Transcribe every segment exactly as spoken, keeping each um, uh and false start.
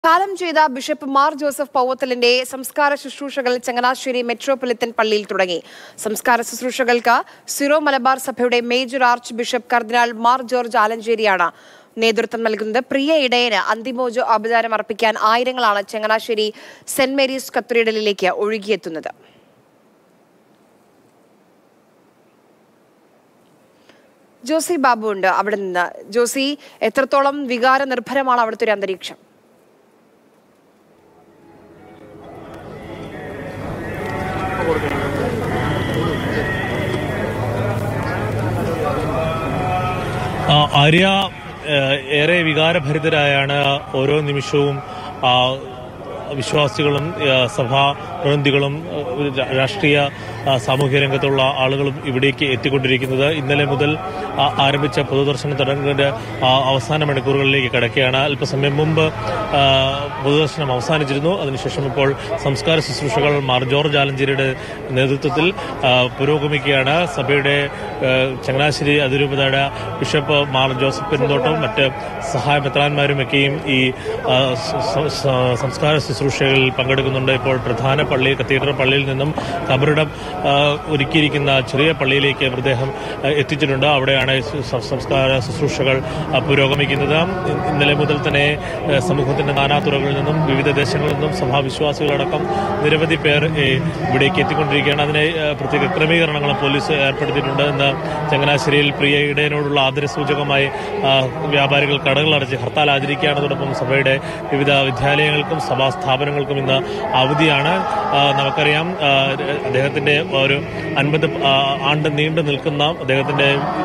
കാലം ചെയ്ത bishop Mar Joseph പൗവത്തലിന്റെ സംസ്കാര ശുശ്രൂഷകൾ ചങ്ങനാശ്ശേരി മെട്രോപൊളിറ്റൻ പള്ളിയിൽ തുടങ്ങി. സംസ്കാര ശുശ്രൂഷകൾക്ക് സിറോ മലബാർ സഭയുടെ മേജർ ആർച്ച് ബിഷപ്പ് കർദിനാൾ മാർ ജോർജ് ആലഞ്ചേരിയാണ് നേതൃത്വം നൽകുന്നത്. പ്രിയ ഇടയന് അന്തിമോച ആചാരം അർപ്പിക്കാൻ ആയിരങ്ങളാണ് ചങ്ങനാശ്ശേരി സെന്റ് മേരീസ് കത്തീഡ്രലിലേക്ക് ഒഴുകിയെത്തുന്നത്. ജോസി ബാബു ഉണ്ട് അവിടെ നിന്ന്. ജോസി, എത്രത്തോളം വികാര നിർഭരമാണ് അവിടുത്തെ ഒരു അന്തരീക്ഷം? ആര്യ, ഏറെ വികാരഭരിതരായാണ് ഓരോ നിമിഷവും വിശ്വാസികളും സഭാ പ്രതിനിധികളും രാഷ്ട്രീയ സാമൂഹ്യ രംഗത്തുള്ള ആളുകളും ഇവിടേക്ക് എത്തിക്കൊണ്ടിരിക്കുന്നത്. ഇന്നലെ മുതൽ ആരംഭിച്ച പൊതുദർശന ചടങ്ങിന്റെ അവസാന മണിക്കൂറുകളിലേക്ക് കടക്കുകയാണ്. അല്പസമയം മുമ്പ് പൊതുദർശനം അവസാനിച്ചിരുന്നു. അതിനുശേഷം ഇപ്പോൾ സംസ്കാര ശുശ്രൂഷകൾ മാർ ജോർജ് ആലഞ്ചേരിയുടെ നേതൃത്വത്തിൽ പുരോഗമിക്കുകയാണ്. സഭയുടെ ചങ്ങനാശ്ശേരി അതിരൂപതയുടെ ബിഷപ്പ് മാർ ജോസഫ് പെരുന്തോട്ടവും മറ്റ് സഹായ മെത്രാന്മാരുമൊക്കെയും ഈ സംസ്കാര ശുശ്രൂഷകളിൽ പങ്കെടുക്കുന്നുണ്ട്. ഇപ്പോൾ പ്രധാന പള്ളി കത്തീഡ്രൽ പള്ളിയിൽ നിന്നും കബറിടം ഒരുക്കിയിരിക്കുന്ന ചെറിയ പള്ളിയിലേക്ക് മൃതദേഹം എത്തിച്ചിട്ടുണ്ട്. അവിടെയാണ് സംസ്കാര ശുശ്രൂഷകൾ പുരോഗമിക്കുന്നത്. ഇന്നലെ മുതൽ തന്നെ സമൂഹത്തിന്റെ നാനാതുറകളിൽ നിന്നും വിവിധ ദേശങ്ങളിൽ നിന്നും സഭാവിശ്വാസികളടക്കം നിരവധി പേർ ഇവിടേക്ക് എത്തിക്കൊണ്ടിരിക്കുകയാണ്. അതിനെ പ്രത്യേക ക്രമീകരണങ്ങളും പോലീസ് ഏർപ്പെടുത്തിയിട്ടുണ്ട്. ഇന്ന് ചങ്ങനാശ്ശേരിയിൽ പ്രിയ ഇടയനോടുള്ള ആദരസൂചകമായി വ്യാപാരികൾ കടകൾ അടച്ച് ഹർത്താൽ ആചരിക്കുകയാണ്. അതോടൊപ്പം സഭയുടെ വിവിധ വിദ്യാലയങ്ങൾക്കും സഭാ സ്ഥാപനങ്ങൾക്കും ഇന്ന് അവധിയാണ്. നമുക്കറിയാം, അദ്ദേഹത്തിന്റെ ഒരു അൻപത് ആണ്ട് നീണ്ടു നിൽക്കുന്ന അദ്ദേഹത്തിന്റെ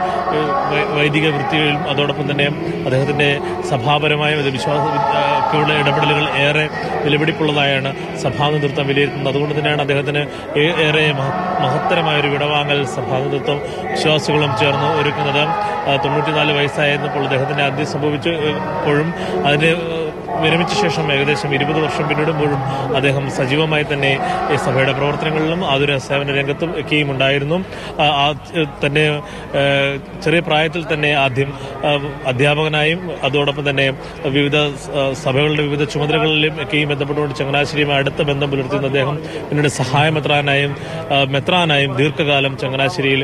വൈദിക വൃത്തിയിലും അതോടൊപ്പം തന്നെ അദ്ദേഹത്തിന്റെ സഭാപരമായ വിശ്വാസക്കുള്ള ഇടപെടലുകൾ ഏറെ വിലപിടിപ്പുള്ളതായാണ് സഭാ നേതൃത്വം വിലയിരുത്തുന്നത്. അതുകൊണ്ട് തന്നെയാണ് അദ്ദേഹത്തിന് ഏറെ മഹത്തരമായ ഒരു വിടവാങ്ങൽ സഭാ നേതൃത്വം വിശ്വാസികളും ചേർന്ന് ഒരുക്കുന്നത്. തൊണ്ണൂറ്റിനാല് വയസ്സായിരുന്നപ്പോൾ അദ്ദേഹത്തിന്റെ അന്ത്യം സംഭവിച്ചപ്പോഴും അതിന്റെ വിരമിച്ച ശേഷം ഏകദേശം ഇരുപത് വർഷം പിന്നിടുമ്പോഴും അദ്ദേഹം സജീവമായി തന്നെ ഈ സഭയുടെ പ്രവർത്തനങ്ങളിലും ആതുര സേവന രംഗത്തും ഒക്കെയും ഉണ്ടായിരുന്നു. തന്നെ ചെറിയ പ്രായത്തിൽ തന്നെ ആദ്യം അധ്യാപകനായും അതോടൊപ്പം തന്നെ വിവിധ സഭകളുടെ വിവിധ ചുമതലകളിലും ഒക്കെയും ബന്ധപ്പെട്ടുകൊണ്ട് ചങ്ങനാശ്ശേരിയുമായി അടുത്ത ബന്ധം പുലർത്തുന്ന അദ്ദേഹം പിന്നീട് സഹായ മെത്രാനായും മെത്രാനായും ദീർഘകാലം ചങ്ങനാശ്ശേരിയിൽ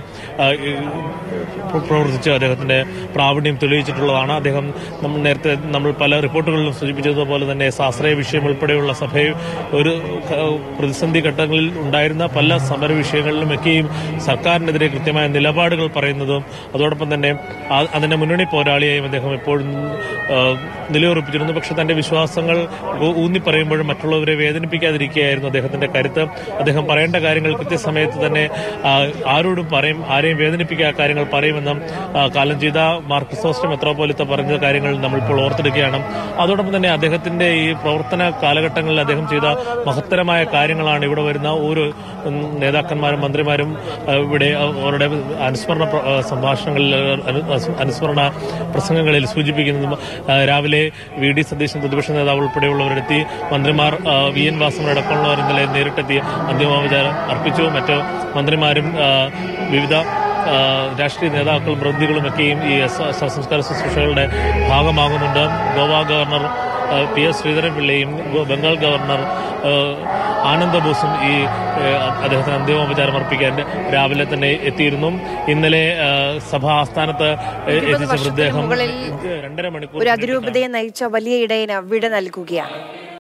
പ്രവർത്തിച്ച് അദ്ദേഹത്തിന്റെ പ്രാവീണ്യം തെളിയിച്ചിട്ടുള്ളതാണ്. അദ്ദേഹം നമ്മൾ നേരത്തെ നമ്മൾ പല റിപ്പോർട്ടുകളിലും സൂചിപ്പിച്ചതുപോലെ തന്നെ സ്വാശ്രയ വിഷയം ഉൾപ്പെടെയുള്ള സഭയിൽ ഒരു പ്രതിസന്ധി ഘട്ടങ്ങളിൽ ഉണ്ടായിരുന്ന പല സമര വിഷയങ്ങളിലുമൊക്കെയും സർക്കാരിനെതിരെ കൃത്യമായ നിലപാടുകൾ പറയുന്നതും അതോടൊപ്പം തന്നെ അതിന്റെ മുന്നണി പോരാളിയായും അദ്ദേഹം എപ്പോഴും നിലയുറപ്പിച്ചിരുന്നു. പക്ഷെ തന്റെ വിശ്വാസങ്ങൾ ഊന്നി പറയുമ്പോഴും മറ്റുള്ളവരെ വേദനിപ്പിക്കാതിരിക്കുകയായിരുന്നു അദ്ദേഹത്തിന്റെ കരുത്ത്. അദ്ദേഹം പറയേണ്ട കാര്യങ്ങൾ കൃത്യസമയത്ത് തന്നെ ആരോടും പറയും, ആരെയും വേദനിപ്പിക്കാത്ത കാര്യങ്ങൾ പറയുമെന്നും കാലം ചെയ്ത മാർ ക്രിസോസ്റ്റം മെത്രാപ്പോലീത്ത പറഞ്ഞ കാര്യങ്ങൾ നമ്മളിപ്പോൾ ഓർത്തെടുക്കുകയാണ്. അതോടൊപ്പം തന്നെ അദ്ദേഹത്തിന്റെ ഈ പ്രവർത്തന കാലഘട്ടങ്ങളിൽ അദ്ദേഹം ചെയ്ത മഹത്തരമായ കാര്യങ്ങളാണ് ഇവിടെ വരുന്ന ഓരോ നേതാക്കന്മാരും മന്ത്രിമാരും ഇവിടെ അവരുടെ അനുസ്മരണ സംഭാഷണങ്ങളിൽ അനുസ്മരണ പ്രസംഗങ്ങളിൽ സൂചിപ്പിക്കുന്നതും. രാവിലെ വി ഡി സതീശൻ പ്രതിപക്ഷ നേതാവ് ഉൾപ്പെടെയുള്ളവരെത്തി മന്ത്രിമാർ വി എൻ വാസവനടക്കമുള്ളവർ ഇന്നലെ നേരിട്ടെത്തി അന്തിമോപചാരം അർപ്പിച്ചു. മറ്റ് മന്ത്രിമാരും വിവിധ രാഷ്ട്രീയ നേതാക്കളും പ്രതിനിധികളുമൊക്കെയും ഈ സംസ്കാര ശുശ്രൂഷകളുടെ ഭാഗമാകുന്നുണ്ട്. ഗോവ ഗവർണർ പി എസ് ശ്രീധരൻപിള്ളയും ബംഗാൾ ഗവർണർ ആനന്ദ ബോസും ഈ അദ്ദേഹത്തിന് അന്തിമോപചാരം അർപ്പിക്കാൻ രാവിലെ തന്നെ എത്തിയിരുന്നു. ഇന്നലെ സഭാ ആസ്ഥാനത്ത് എത്തിച്ച മൃതദേഹം രണ്ടര മണിക്കൂർ ഒരു അതിരൂപതയെ നയിച്ച വലിയ ഇടയന് വിട നൽകുകയാണ്.